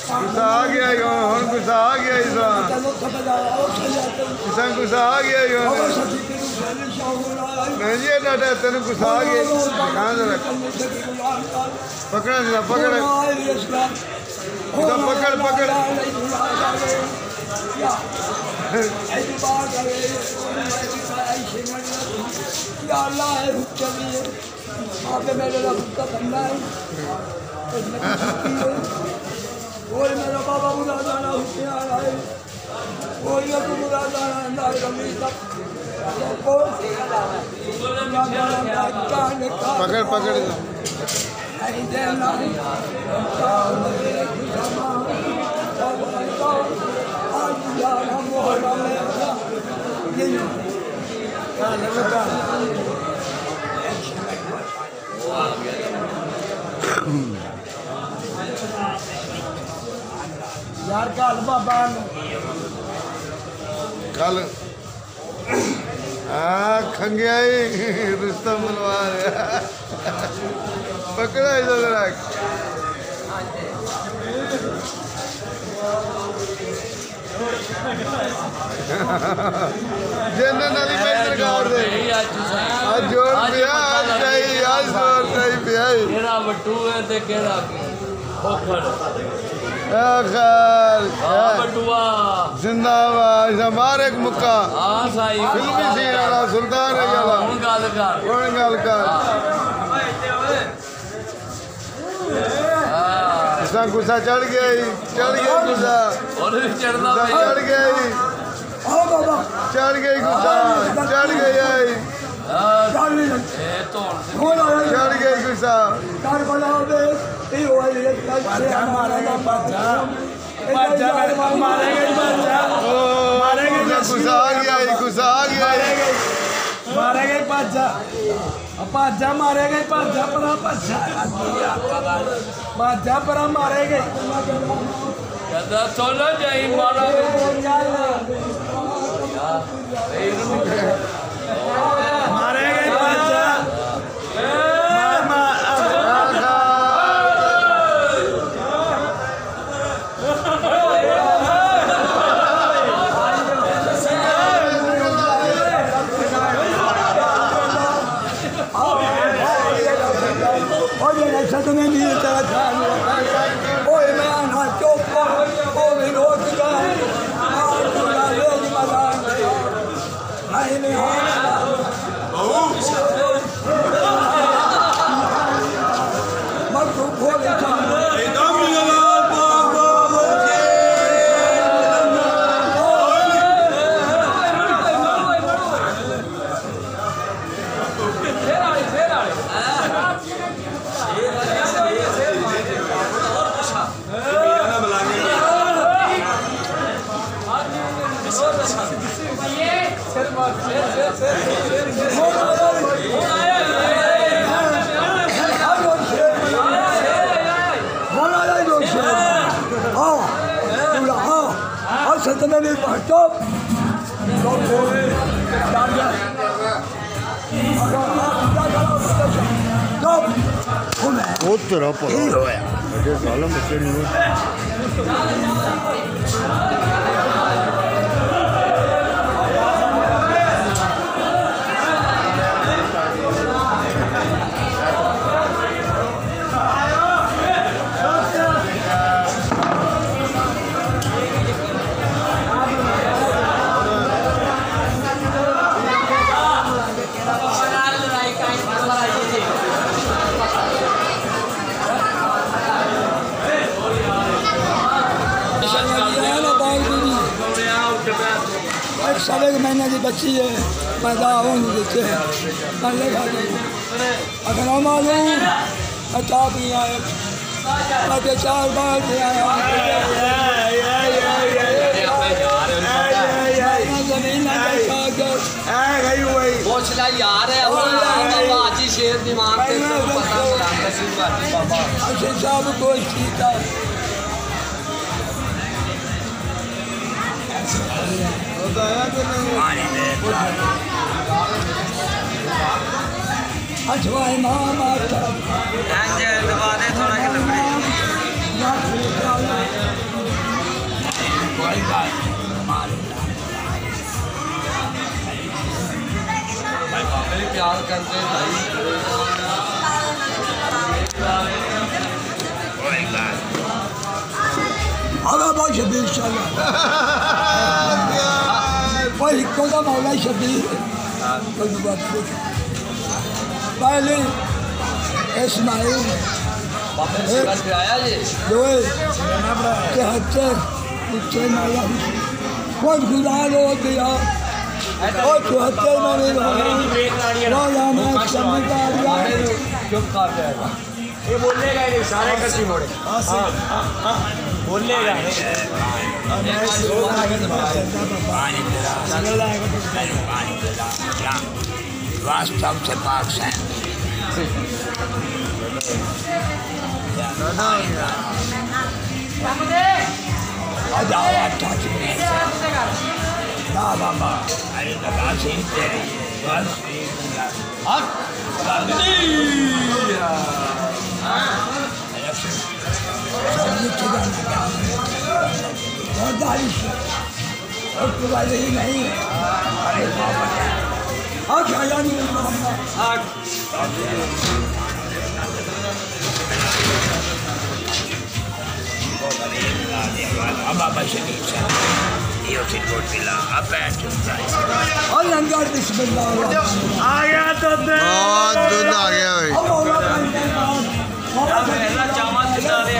गुस्सा आ गया हूँ गुस्सा आ गया इसा गुस्सा आ गया नहीं जी डाटा तेन गुस्सा आ गया कहाँ से रख पकड़ पकड़ पकड़ पकड़ और मेरा बाबा बुला जाना होशियार है और ये तो बुला जाना अंदाज कमी तक पकड़ पकड़ यार कल बाबा कल खंगिया रिश्ता मिलवा पकड़ा इधर रख जेने नाली पे सरकार दे आज जोर पिया आज चाहिए आज जोर चाहिए पिया केड़ा बटू है ते केड़ा ओखड़ जिंदाबाद हमार एक मुक्का फिल्मी सीन वाला सुल्तान है वाला कौन गल कर गुस्सा गुस्सा चढ़ गया गुस्सा चढ़ गया चढ़ गई गुस्सा चढ़ गया चढ़ गई गुस्सा गुस्सा आ गया मारे गए पाजा पाजा मारे गए पाजा परा पाजा पाजा परा मारे गए चलो जाई मारा मारे गए पाजा तुम्हें नहीं चला ओए मैं ना चुप ओ मैं रोक गया ले जी मजा नहीं नहीं मत खोल एकदम सतने स्टॉप बहुत तरह पर सालों में साढ़े के महीने की बच्ची है पैदा होने देते हैं अगर हम मालूम चाप नहीं आए अगर 4 बार नहीं आया जमीन यार है शेर दिमाग कोई ठीक है अजवाइन मामा दबा दे थोड़ा के भाई बाबे भी प्यार करते हैं भाई अगर बहुत शबीर चला वही कोदा मौला शबीर पहले इस्माइल बाबे से घर पे आया ये दोए के हत्ते उससे मौला कोई खुदा लो दिया और तो हत्ते मारे मौला में चमका दिया चुप कर जाएगा ये बोलेगा ही नहीं सारे कच्ची मोड़े बोलेगा वास्तव से पाक है नहीं अरे बाबा आ गया तो दे बहुत दूध आ गया भाई चावल खिला दे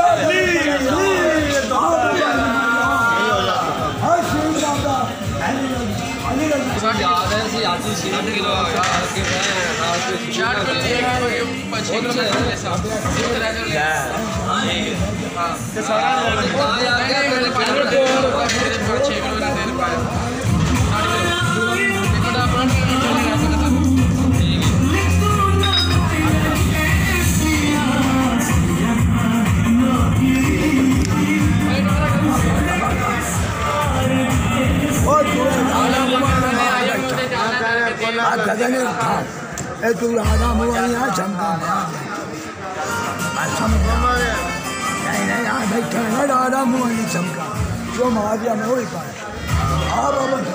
याद है सी आती 60 किलो यार के चाट कर लिया 5 किलो हां के सारा यार के मेरे 5 किलो दे पाए तू राधा मुआ यहाँ चमका नहीं यहाँ बैठा है राधा मुआ नहीं चमका जो महाराजा में वही पाए आप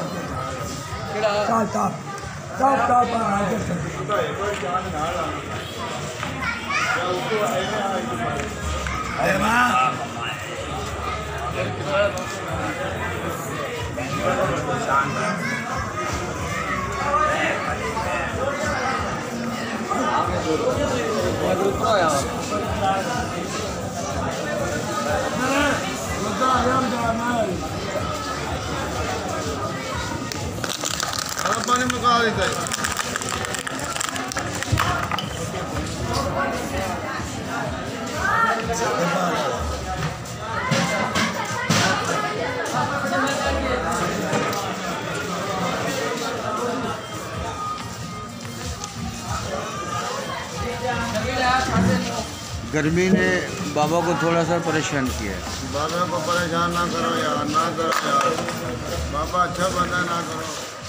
अरे माँ पानी मुका देता है गर्मी ने बाबा को थोड़ा सा परेशान किया है। बाबा को परेशान ना करो यार, ना करो यार, बाबा अच्छा बंदा ना करो।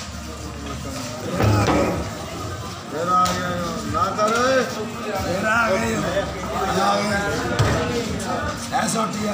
फिर आ गया ना करो, फिर आ गए ऐसा किया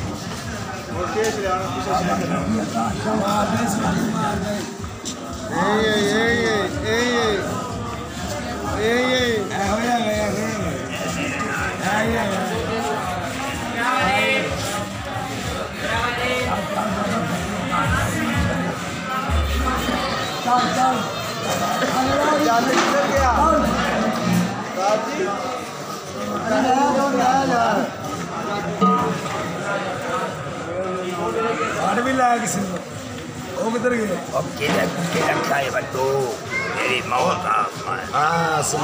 भी लाया किसी ने वो किधर गए अब के रखा है बच्चों मेरी मौत का हाँ सुन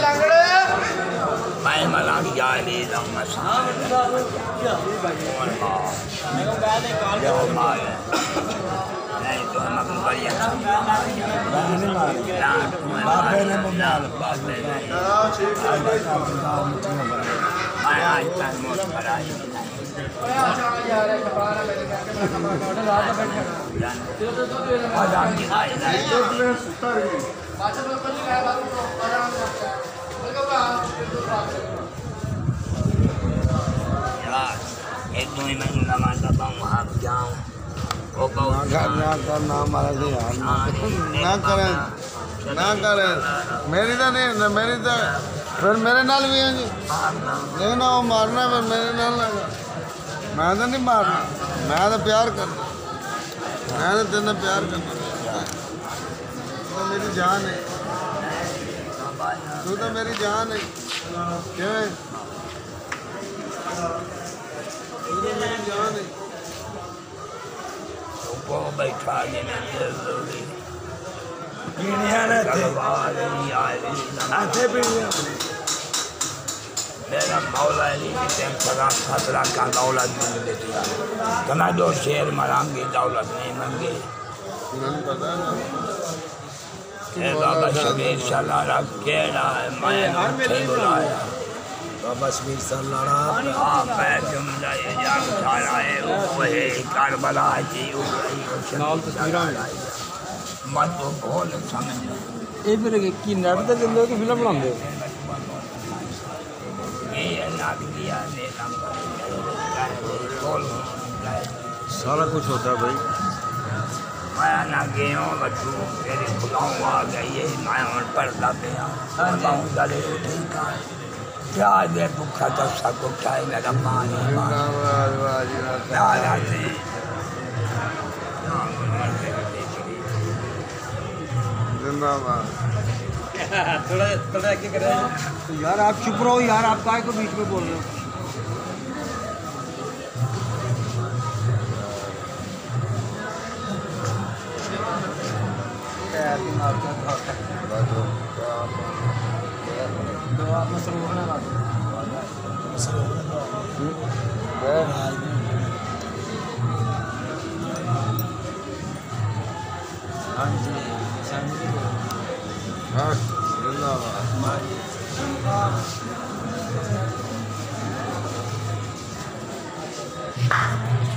मैं मना दिया ले लम्मा सा नहीं तो हम अपनी बढ़िया बापे ने मुबाल बापे ने मैं आज तक मौत कराई एक दो ही महीना नमाज का वहाँ जाऊँ करना हमारा से यार ना करें मेरी तो नहीं मेरी तो फिर मेरे नाल भी हैं जी लेकिन वो मारना फिर मेरे नाल लगा मैं तो नहीं मारना मैं तो प्यार करना मैं तो तेरे प्यार करना तो मेरी जान है तू तो मेरी जान है क्यों तू तो मेरी जान है बैठा मेरा मौला खतरा का दौलत मिल देती है तना जो शेर मरांगी दौलत नहीं मंगी बाबा शबीर सलारा केड़ा है मैं बुलाया बाबा शबीर सलारा मैं जुमला ये जान सारा है वो है करबला जी नाल तस्वीरां मत तो बोल समझ ਇਹ ਫਿਰ ਕੀ ਨੈਟ ਤੇ ਦਿੰਦੇ ਹੋ ਕਿ ਫਿਲਮ ਬਣਾਉਂਦੇ ਹੋ ये नाग दिया ने बोल सारा कुछ होता है भाई। मैं ना गया बच्चू तेरे खुदाओं आ गई है मैं और पर्दा पे आऊँ गले ठीक है क्या दे भूखा तो सब उठाए मेरा पानी प्यार आते जिंदाबाद थोड़ा थोड़ा आगे करें तो यार आप चुप रहो यार, आप काहे को बीच में बोल रहे हो? हाँ जिंदाबाद